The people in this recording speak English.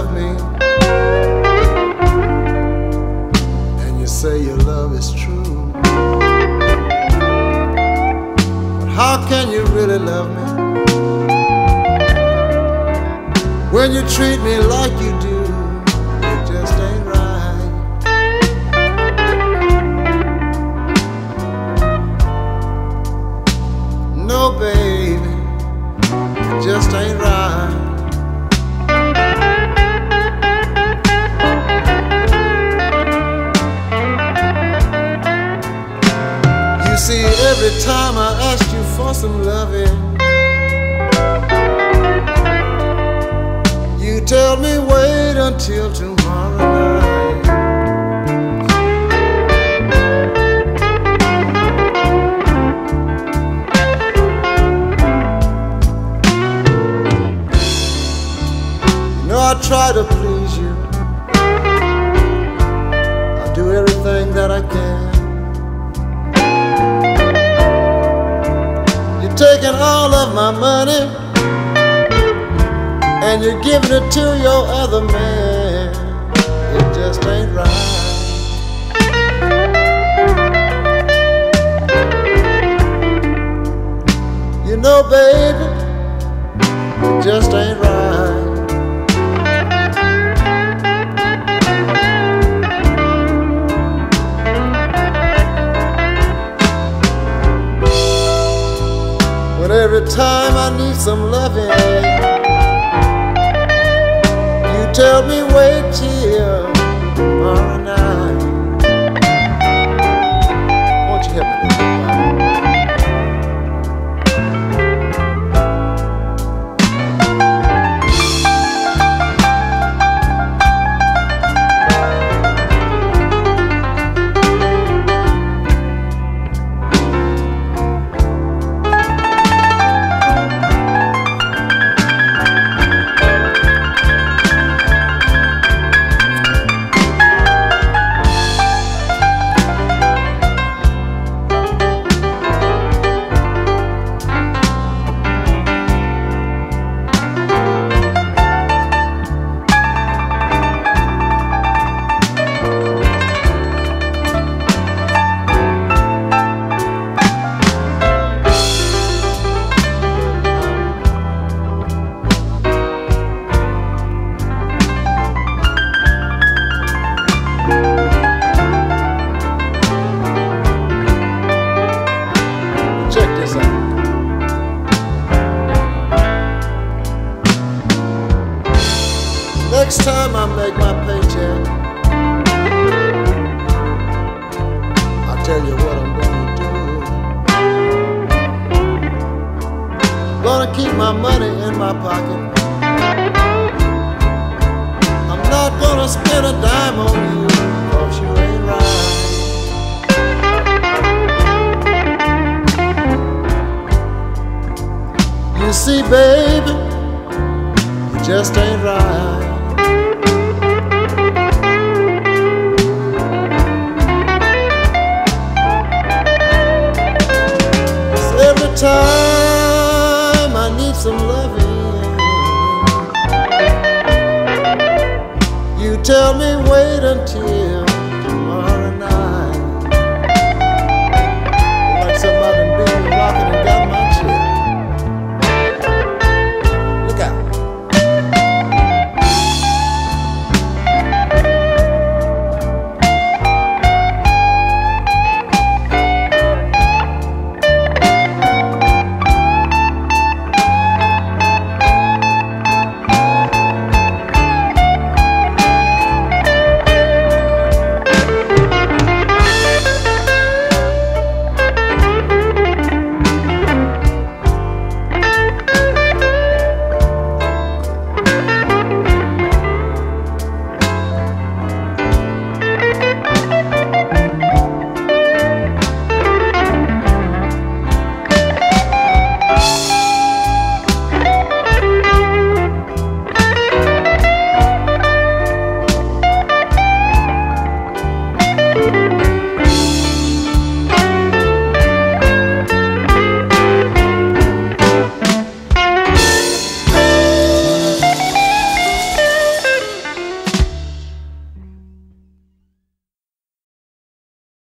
love me, and you say your love is true, but how can you really love me when you treat me like you do? It just ain't right. No, baby, it just ain't right. You see, every time I ask you for some loving, you tell me wait until tomorrow night. You know I try to please you, I do everything that I can. You're taking all of my money and you're giving it to your other man. It just ain't right. You know, baby, it just ain't right. When every time I need some loving, tell me wait till tomorrow night. Won't you help me with next time I make my paycheck, I'll tell you what I'm gonna do. I'm gonna keep my money in my pocket. I'm not gonna spend a dime on you, 'cause you ain't right. You see, baby, you just ain't right.